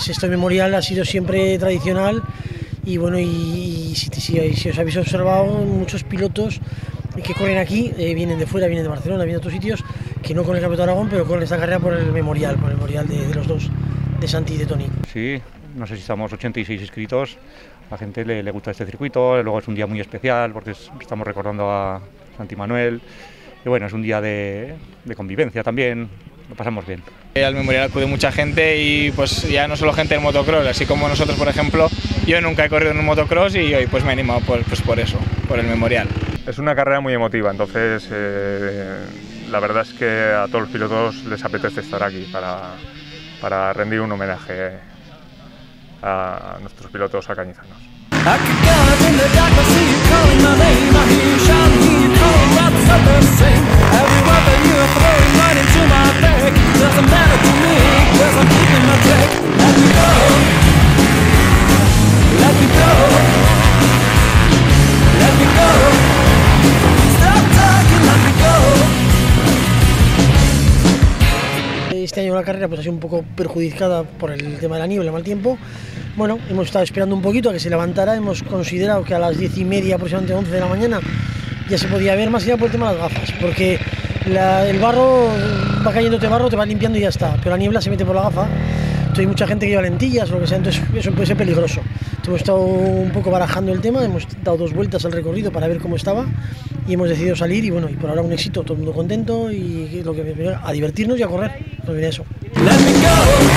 pues este memorial ha sido siempre tradicional y bueno, y si os habéis observado, muchos pilotos que corren aquí vienen de fuera, vienen de Barcelona, vienen de otros sitios, que no corren el Campeonato de Aragón, pero corren esta carrera por el memorial de los dos, de Santi y de Toni. Sí, no sé si estamos 86 inscritos, a la gente le gusta este circuito, luego es un día muy especial porque estamos recordando a Santi Manuel, y bueno, es un día de convivencia también, lo pasamos bien. Al memorial acude mucha gente y pues ya no solo gente del motocross, así como nosotros, por ejemplo, yo nunca he corrido en un motocross y hoy pues me he animado pues por eso, por el memorial. Es una carrera muy emotiva, entonces la verdad es que a todos los pilotos les apetece estar aquí para rendir un homenaje a nuestros pilotos alcañizanos. Este año la carrera pues ha sido un poco perjudicada por el tema de la niebla, el mal tiempo. Bueno, hemos estado esperando un poquito a que se levantara, hemos considerado que a las 10:30, aproximadamente 11 de la mañana, ya se podía ver, más allá por el tema de las gafas, porque el barro, va cayéndote barro, te va limpiando y ya está, pero la niebla se mete por la gafa, entonces hay mucha gente que lleva lentillas o lo que sea, entonces eso puede ser peligroso. Entonces hemos estado un poco barajando el tema, hemos dado 2 vueltas al recorrido para ver cómo estaba y hemos decidido salir y bueno, y por ahora un éxito, todo el mundo contento y lo que a divertirnos y a correr, pues viene eso.